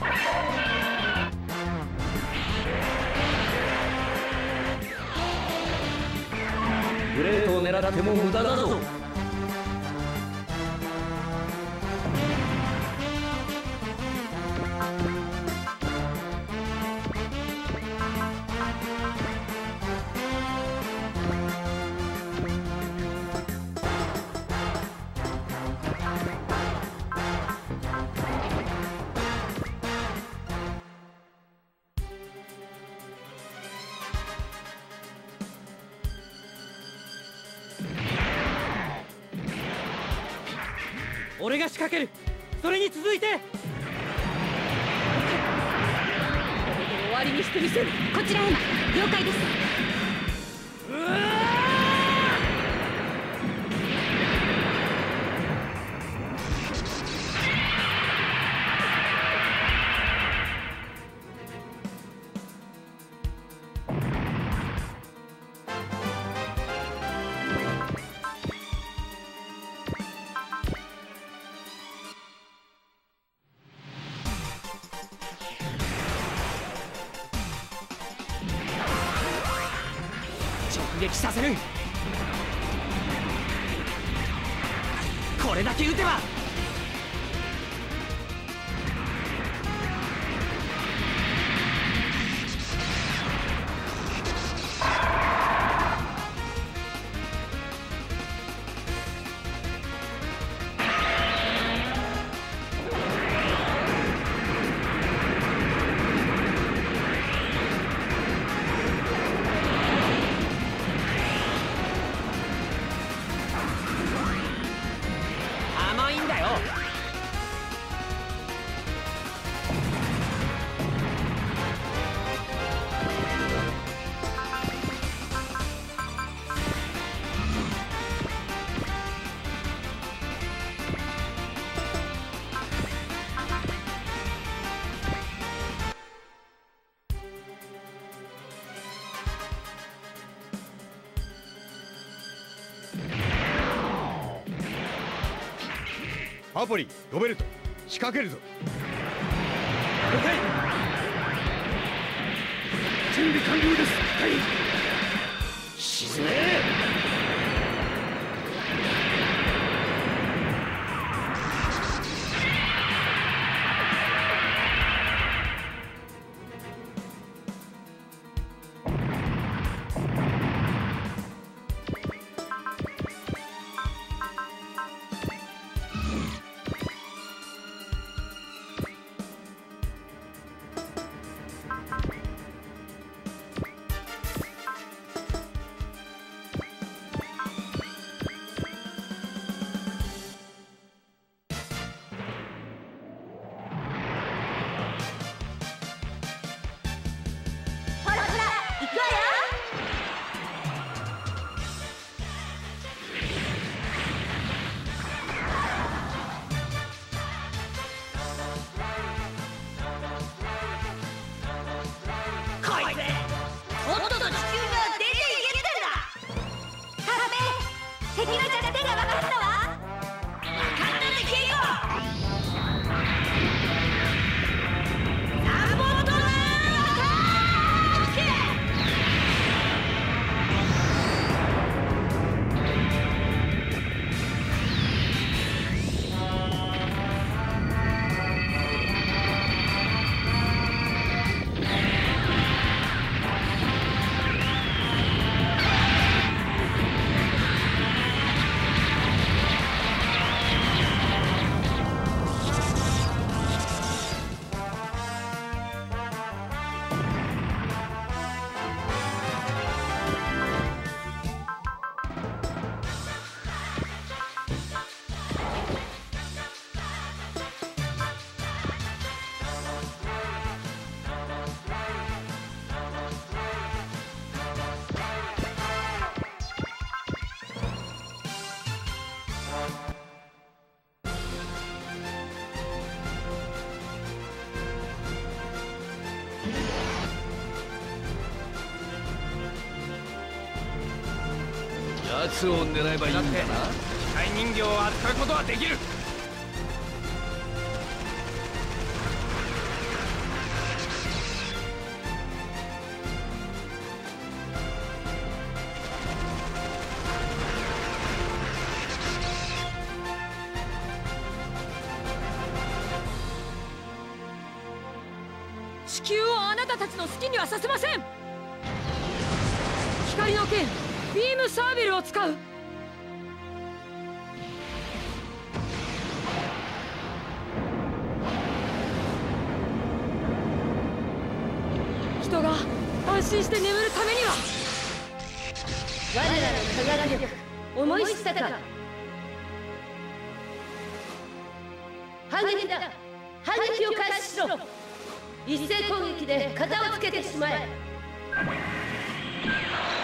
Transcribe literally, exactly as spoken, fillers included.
グレートを狙っても無駄だぞ。 俺が仕掛ける。それに続いて。これで終わりにしてみせる。 こちらへ了解です。 うわ直撃させる。これだけ撃てば。甘いんだよ。 アポリ、ロベルト、仕掛けるぞ。 了解。準備完了です。はい。沈め。 敵の弱点が分かったわ。分かったぜケイゴ。サボトラアタック。 奴を狙えばいいんだな。 機械人形を扱うことはできる。 球をあなたたちの好きにはさせません。光の剣ビームサーベルを使う。人が安心して眠るためには。 我らの科学力思い知ったか。反撃だ。反撃を開始しろ。一斉攻撃で型をつけてしまえ。